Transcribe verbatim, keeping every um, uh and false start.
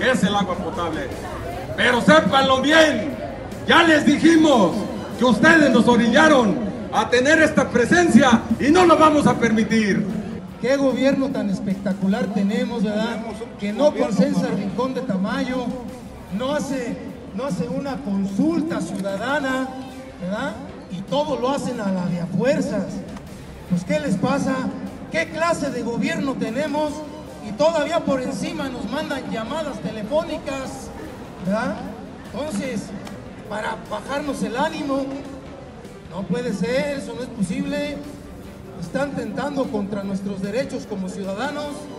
es el agua potable. Pero sépanlo bien, ya les dijimos que ustedes nos orillaron a tener esta presencia y no lo vamos a permitir. Qué gobierno tan espectacular tenemos, ¿verdad? Que no consensa el Rincón de Tamayo, no hace, no hace una consulta ciudadana, ¿verdad? Y todo lo hacen a la de a fuerzas. Pues ¿qué les pasa? ¿Qué clase de gobierno tenemos? Y todavía por encima nos mandan llamadas telefónicas, ¿verdad? Entonces, para bajarnos el ánimo, no puede ser, eso no es posible. Están tentando contra nuestros derechos como ciudadanos.